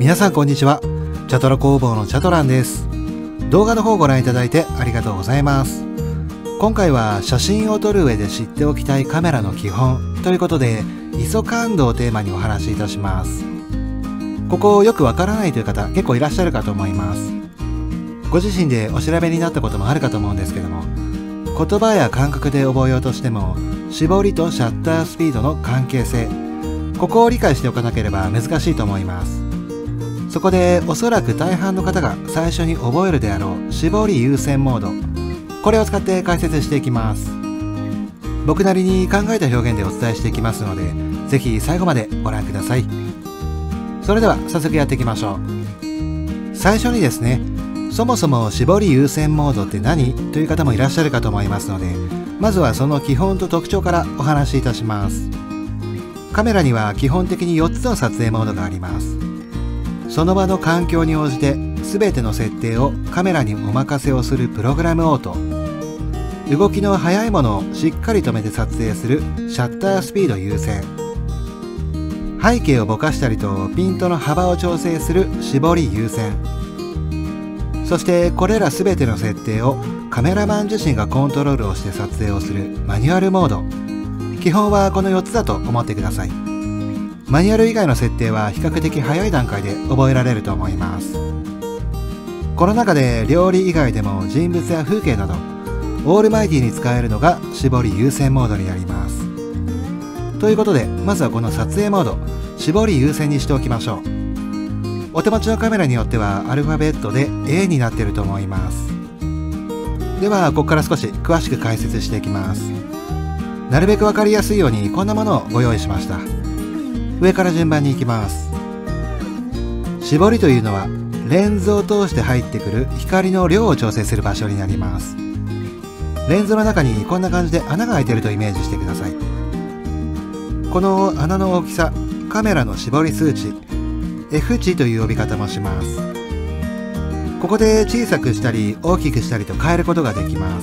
皆さんこんにちは。チャトラ工房のチャトランです。動画の方をご覧いただいてありがとうございます。今回は写真を撮る上で知っておきたいカメラの基本ということで、ISO感度をテーマにお話しいたします。ここよくわからないという方結構いらっしゃるかと思います。ご自身でお調べになったこともあるかと思うんですけども、言葉や感覚で覚えようとしても絞りとシャッタースピードの関係性、ここを理解しておかなければ難しいと思います。そこでおそらく大半の方が最初に覚えるであろう絞り優先モード、これを使って解説していきます。僕なりに考えた表現でお伝えしていきますので、ぜひ最後までご覧ください。それでは早速やっていきましょう。最初にですね、そもそも絞り優先モードって何という方もいらっしゃるかと思いますので、まずはその基本と特徴からお話しいたします。カメラには基本的に4つの撮影モードがあります。その場の環境に応じて全ての設定をカメラにお任せをするプログラムオート、動きの速いものをしっかり止めて撮影するシャッタースピード優先、背景をぼかしたりとピントの幅を調整する絞り優先、そしてこれら全ての設定をカメラマン自身がコントロールをして撮影をするマニュアルモード。基本はこの4つだと思ってください。マニュアル以外の設定は比較的早い段階で覚えられると思います。この中で料理以外でも人物や風景などオールマイティに使えるのが絞り優先モードになります。ということで、まずはこの撮影モード絞り優先にしておきましょう。お手持ちのカメラによってはアルファベットで A になっていると思います。ではここから少し詳しく解説していきます。なるべく分かりやすいようにこんなものをご用意しました。上から順番に行きます。絞りというのはレンズを通して入ってくる光の量を調整する場所になります。レンズの中にこんな感じで穴が開いているとイメージしてください。この穴の大きさ、カメラの絞り数値、F 値という呼び方もします。ここで小さくしたり大きくしたりと変えることができます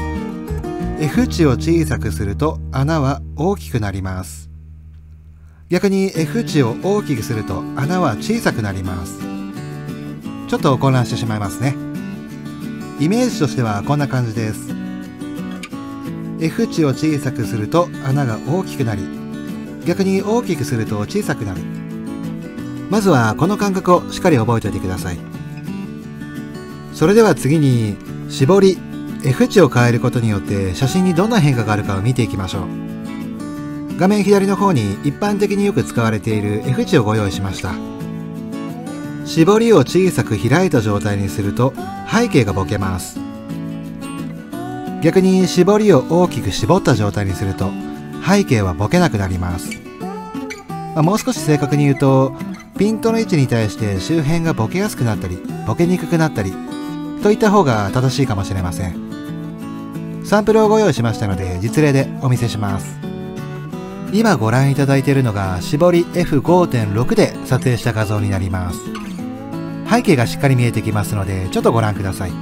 。F 値を小さくすると穴は大きくなります。逆に F 値を大きくすると穴は小さくなります。ちょっと混乱してしまいますね。イメージとしてはこんな感じです。F 値を小さくすると穴が大きくなり、逆に大きくすると小さくなる。まずはこの感覚をしっかり覚えておいてください。それでは次に絞り F 値を変えることによって写真にどんな変化があるかを見ていきましょう。画面左の方に一般的によく使われている F 値をご用意しました。絞りを小さく開いた状態にすると背景がぼけます。逆に絞りを大きく絞った状態にすると背景はぼけなくなります。もう少し正確に言うと、ピントの位置に対して周辺がボケやすくなったりボケにくくなったりといった方が正しいかもしれません。サンプルをご用意しましたので実例でお見せします。今ご覧いただいているのが絞り F5.6 で撮影した画像になります。背景がしっかり見えてきますのでちょっとご覧ください。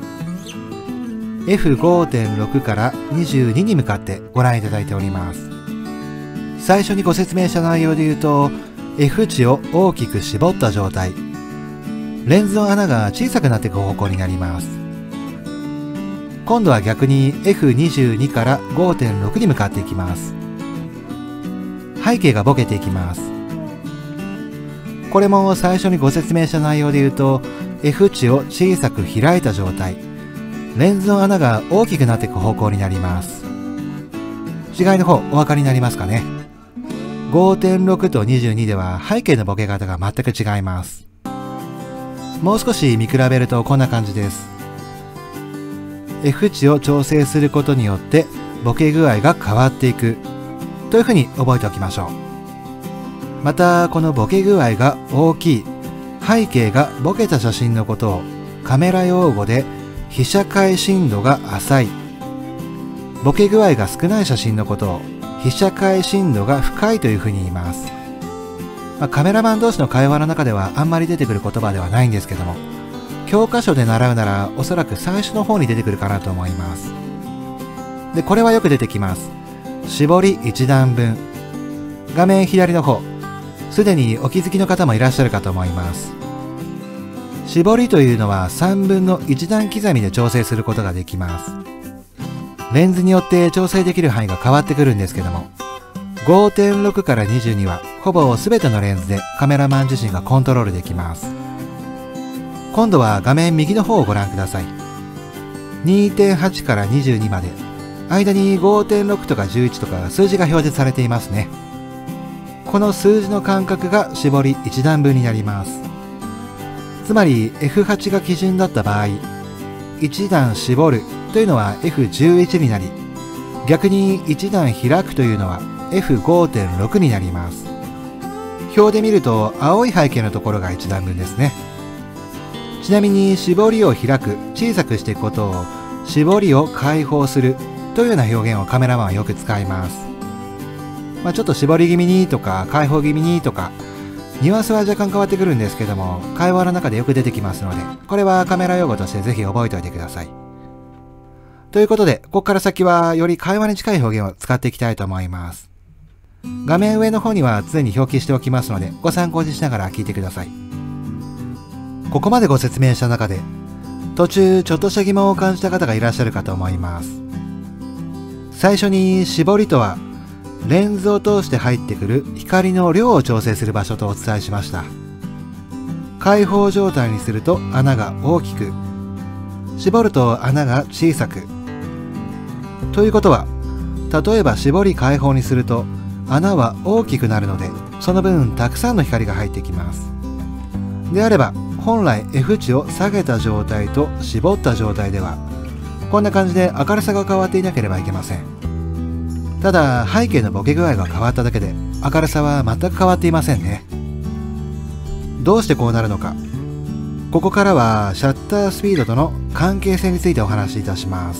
F5.6 から22に向かってご覧いただいております。最初にご説明した内容で言うと、 F 値を大きく絞った状態、レンズの穴が小さくなっていく方向になります。今度は逆に F22 から 5.6 に向かっていきます。背景がぼけていきます。これも最初にご説明した内容で言うと、 F 値を小さく開いた状態、レンズの穴が大きくなっていく方向になります。違いの方お分かりになりますかね。 5.6 と22では背景のボケ方が全く違います。もう少し見比べるとこんな感じです。 F 値を調整することによってボケ具合が変わっていくというふうに覚えておきましょう。またこのボケ具合が大きい、背景がボケた写真のことをカメラ用語で被写界深度が浅い、ボケ具合が少ない写真のことを被写界深度が深いというふうに言います。カメラマン同士の会話の中ではあんまり出てくる言葉ではないんですけども、教科書で習うならおそらく最初の方に出てくるかなと思います。でこれはよく出てきます。絞り1段分、画面左の方すでにお気づきの方もいらっしゃるかと思います。絞りというのは3分の1段刻みで調整することができます。レンズによって調整できる範囲が変わってくるんですけども、5.6 から 22 はほぼ全てのレンズでカメラマン自身がコントロールできます。今度は画面右の方をご覧ください。2.8 から22まで、間に 5.6 とか11とか数字が表示されていますね。この数字の間隔が絞り1段分になります。つまり F8 が基準だった場合、1段絞るというのは F11 になり、逆に1段開くというのは F5.6 になります。表で見ると青い背景のところが1段分ですね。ちなみに絞りを開く、小さくしていくことを絞りを開放するというような表現をカメラマンはよく使います。ちょっと絞り気味にとか開放気味にとかニュアンスは若干変わってくるんですけども、会話の中でよく出てきますので、これはカメラ用語としてぜひ覚えておいてください。ということで、ここから先はより会話に近い表現を使っていきたいと思います。画面上の方には常に表記しておきますので、ご参考にしながら聞いてください。ここまでご説明した中で、途中ちょっとした疑問を感じた方がいらっしゃるかと思います。最初に絞りとは、レンズを通して入ってくる光の量を調整する場所とお伝えしました。開放状態にすると穴が大きく、絞ると穴が小さく。ということは、例えば絞り開放にすると穴は大きくなるので、その分たくさんの光が入ってきます。であれば、本来 F 値を下げた状態と絞った状態では、こんな感じで明るさが変わっていなければいけません。ただ背景のボケ具合が変わっただけで明るさは全く変わっていませんね。どうしてこうなるのか、ここからはシャッタースピードとの関係性についてお話しいたします。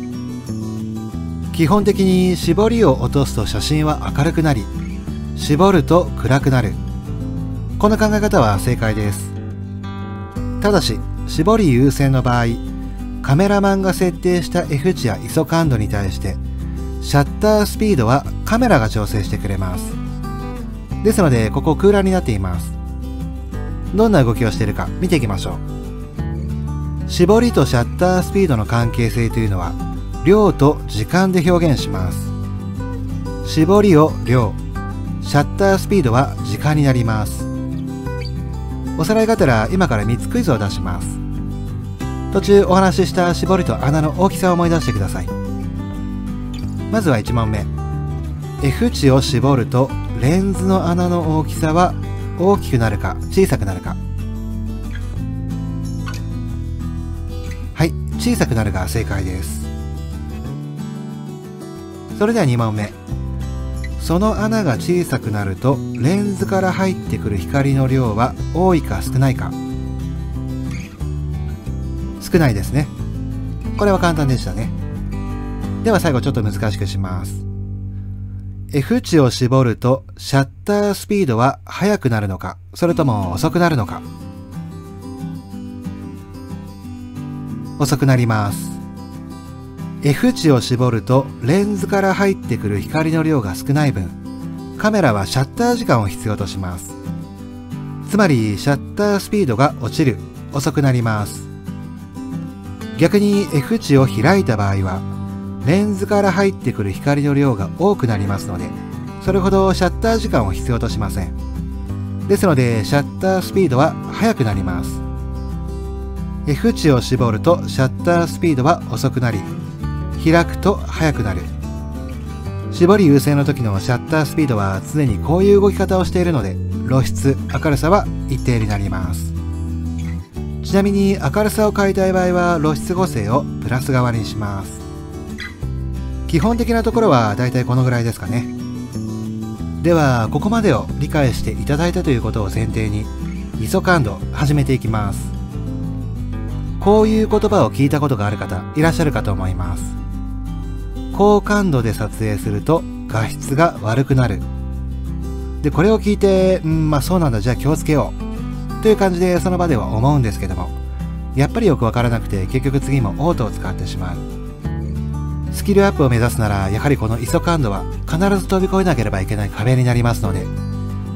基本的に絞りを落とすと写真は明るくなり、絞ると暗くなる。この考え方は正解です。ただし絞り優先の場合、カメラマンが設定した F 値や ISO 感度に対してシャッタースピードはカメラが調整してくれます。ですので、ここ空欄になっています。どんな動きをしているか見ていきましょう。絞りとシャッタースピードの関係性というのは、量と時間で表現します。絞りを量、シャッタースピードは時間になります。おさらいがてら今から3つクイズを出します。途中お話しした絞りと穴の大きさを思い出してください。まずは1問目。F 値を絞るとレンズの穴の大きさは大きくなるか小さくなるか。はい、小さくなるが正解です。それでは2問目。その穴が小さくなるとレンズから入ってくる光の量は多いか少ないか。少ないですね。これは簡単でしたね。では最後ちょっと難しくします。F 値を絞るとシャッタースピードは速くなるのか、それとも遅くなるのか。遅くなります。F 値を絞るとレンズから入ってくる光の量が少ない分、カメラはシャッター時間を必要とします。つまりシャッタースピードが落ちる、遅くなります。逆に F 値を開いた場合は、レンズから入ってくる光の量が多くなりますので、それほどシャッター時間を必要としません。ですので、シャッタースピードは速くなります。F 値を絞るとシャッタースピードは遅くなり、開くと速くなる。絞り優先の時のシャッタースピードは常にこういう動き方をしているので、露出、明るさは一定になります。ちなみに明るさを変えたい場合は露出補正をプラス側にします。基本的なところはだいたいこのぐらいですかね。ではここまでを理解していただいたということを前提に ISO 感度始めていきます。こういう言葉を聞いたことがある方いらっしゃるかと思います。高感度で撮影すると画質が悪くなる。でこれを聞いてそうなんだ、じゃあ気をつけようという感じでその場では思うんですけども、やっぱりよくわからなくて結局次もオートを使ってしまう。スキルアップを目指すならやはりこのISO感度は必ず飛び越えなければいけない壁になりますので、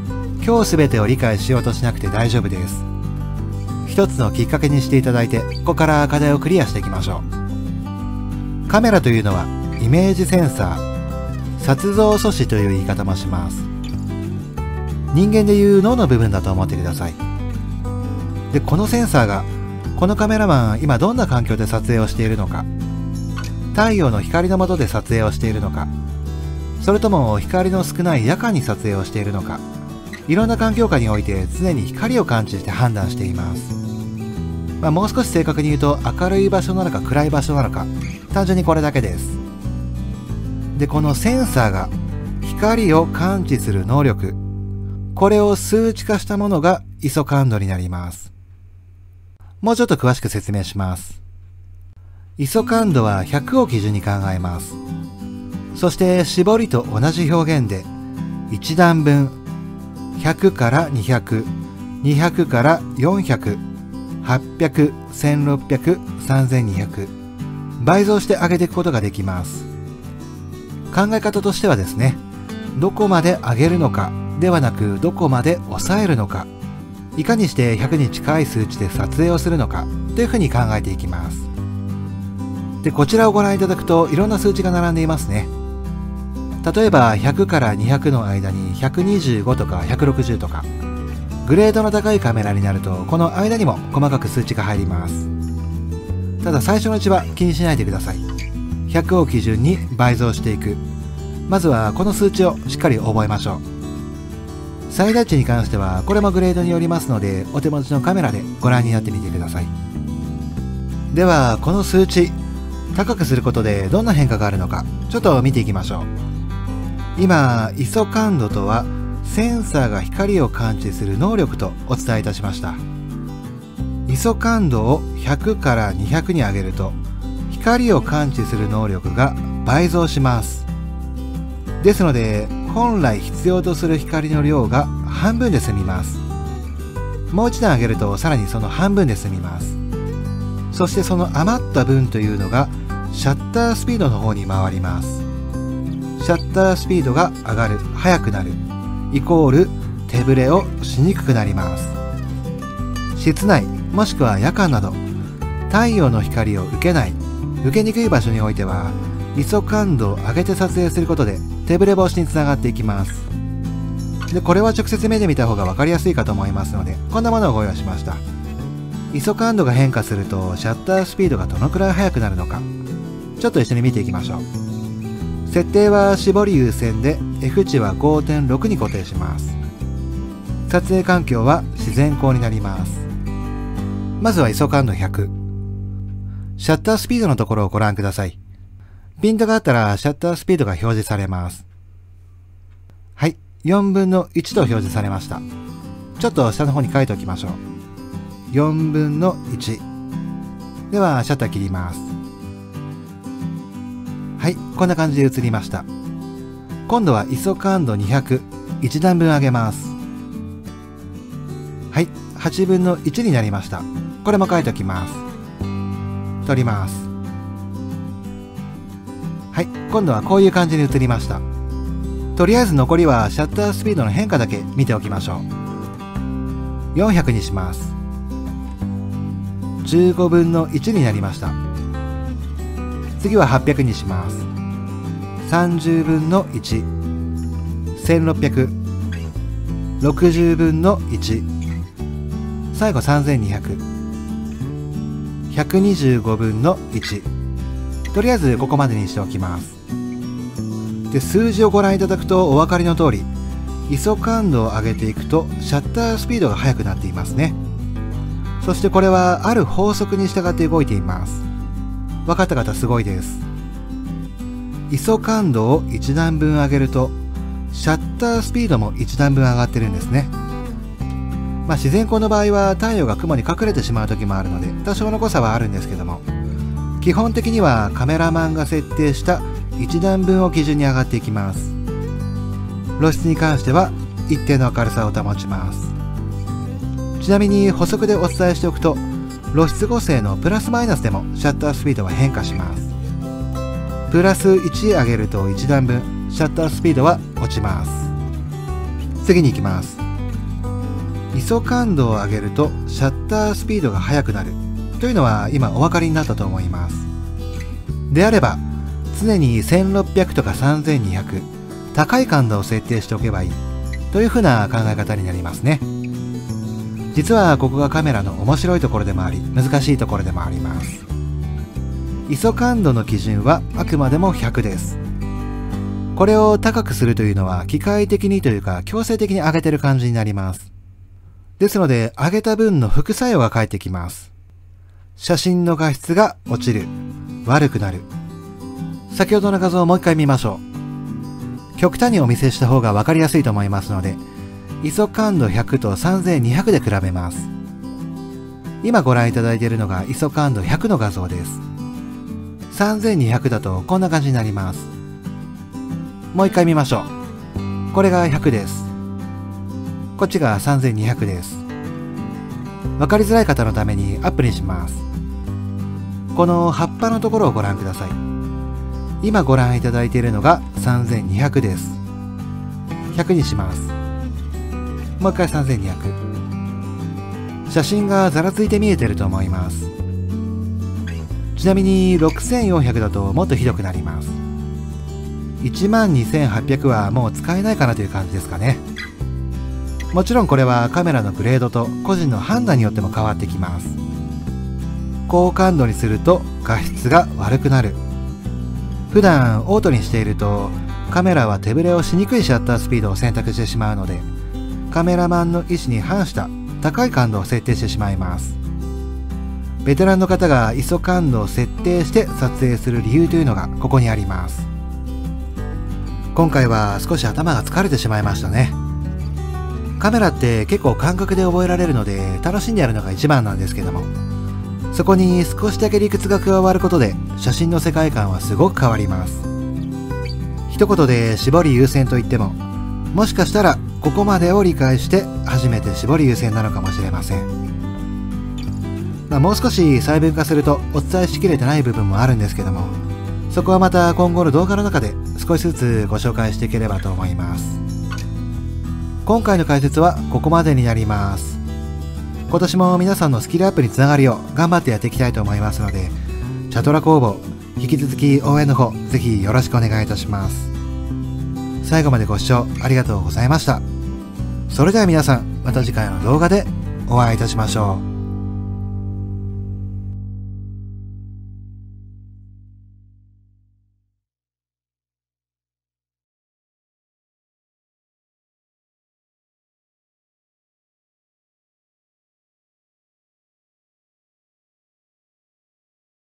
今日全てを理解しようとしなくて大丈夫です。一つのきっかけにしていただいて、ここから課題をクリアしていきましょう。カメラというのはイメージセンサー、撮像素子という言い方もします。人間でいう脳の部分だと思ってください。で、このセンサーがこのカメラマン今どんな環境で撮影をしているのか、太陽の光の下で撮影をしているのか、それとも光の少ない夜間に撮影をしているのか、いろんな環境下において常に光を感知して判断しています。もう少し正確に言うと明るい場所なのか暗い場所なのか、単純にこれだけです。で、このセンサーが光を感知する能力、これを数値化したものが ISO 感度になります。もうちょっと詳しく説明します。ISO 感度は100を基準に考えます。そして絞りと同じ表現で1段分、100から200、200から400、800、1600、3200、倍増して上げていくことができます。考え方としてはですね、どこまで上げるのかではなく、どこまで抑えるのか、いかにして100に近い数値で撮影をするのかというふうに考えていきます。で、こちらをご覧いただくといろんな数値が並んでいますね。例えば100から200の間に125とか160とか、グレードの高いカメラになるとこの間にも細かく数値が入ります。ただ最初のうちは気にしないでください。100を基準に倍増していく。まずはこの数値をしっかり覚えましょう。最大値に関してはこれもグレードによりますので、お手持ちのカメラでご覧になってみてください。ではこの数値高くすることでどんな変化があるのか、ちょっと見ていきましょう。今 ISO 感度とはセンサーが光を感知する能力とお伝えいたしました。ISO 感度を100から200に上げると光を感知する能力が倍増します。ですので本来必要とする光の量が半分で済みます。もう一段上げるとさらにその半分で済みます。そしてその余った分というのがシャッタースピードの方に回ります。シャッタースピードが上がる、速くなるイコール手ブレをしにくくなります。室内もしくは夜間など太陽の光を受けない、受けにくい場所においては ISO 感度を上げて撮影することで手ブレ防止につながっていきます。で、これは直接目で見た方が分かりやすいかと思いますので、こんなものをご用意しました。ISO 感度が変化するとシャッタースピードがどのくらい速くなるのか、ちょっと一緒に見ていきましょう。設定は絞り優先で F 値は 5.6 に固定します。撮影環境は自然光になります。まずは ISO 感度100。シャッタースピードのところをご覧ください。ピントがあったらシャッタースピードが表示されます。はい、4分の1と表示されました。ちょっと下の方に書いておきましょう。4分の1。ではシャッター切ります。はい、こんな感じで映りました。今度は ISO 感度200、1段分上げます。はい、8分の1になりました。これも書いておきます。撮ります。はい、今度はこういう感じに映りました。とりあえず残りはシャッタースピードの変化だけ見ておきましょう。400にします。15分の1になりました。次は800にします。30分の1、1600、60分の1、最後3200、125分の1。とりあえずここまでにしておきます。で、数字をご覧いただくとお分かりの通り、ISO 感度を上げていくとシャッタースピードが速くなっていますね。そしてこれはある法則に従って動いています。分かった方すごいです。ISO 感度を1段分上げるとシャッタースピードも1段分上がってるんですね。自然光の場合は太陽が雲に隠れてしまう時もあるので多少の誤差はあるんですけども、基本的にはカメラマンが設定した1段分を基準に上がっていきます。露出に関しては一定の明るさを保ちます。ちなみに補足でお伝えしておくと、露出補正のプラスマイナスでもシャッタースピードは変化します。プラス1上げると1段分シャッタースピードは落ちます。次に行きます。 ISO 感度を上げるとシャッタースピードが速くなるというのは今お分かりになったと思います。であれば常に1600とか3200高い感度を設定しておけばいいというふうな考え方になりますね。実はここがカメラの面白いところでもあり難しいところでもあります。ISO 感度の基準はあくまでも100です。これを高くするというのは機械的にというか強制的に上げてる感じになります。ですので上げた分の副作用が返ってきます。写真の画質が落ちる、悪くなる。先ほどの画像をもう一回見ましょう。極端にお見せした方が分かりやすいと思いますので、ISO 感度100と3200で比べます。今ご覧いただいているのが ISO 感度100の画像です。3200だとこんな感じになります。もう一回見ましょう。これが100です。こっちが3200です。分かりづらい方のためにアップにします。この葉っぱのところをご覧ください。今ご覧いただいているのが3200です。100にします。もう一回3200。写真がざらついて見えてると思います。ちなみに6400だともっとひどくなります。12800はもう使えないかなという感じですかね。もちろんこれはカメラのグレードと個人の判断によっても変わってきます。高感度にすると画質が悪くなる。普段オートにしているとカメラは手ぶれをしにくいシャッタースピードを選択してしまうので、カメラマンの意思に反した高い感度を設定してしまいます。ベテランの方が ISO 感度を設定して撮影する理由というのがここにあります。今回は少し頭が疲れてしまいましたね。カメラって結構感覚で覚えられるので楽しんでやるのが一番なんですけども、そこに少しだけ理屈が加わることで写真の世界観はすごく変わります。一言で絞り優先と言っても、もしかしたらここまでを理解して初めて絞り優先なのかもしれません。もう少し細分化するとお伝えしきれてない部分もあるんですけども、そこはまた今後の動画の中で少しずつご紹介していければと思います。今回の解説はここまでになります。今年も皆さんのスキルアップにつながるよう頑張ってやっていきたいと思いますので、チャトラ工房引き続き応援の方ぜひよろしくお願いいたします。最後までご視聴ありがとうございました。それでは皆さんまた次回の動画でお会いいたしましょう。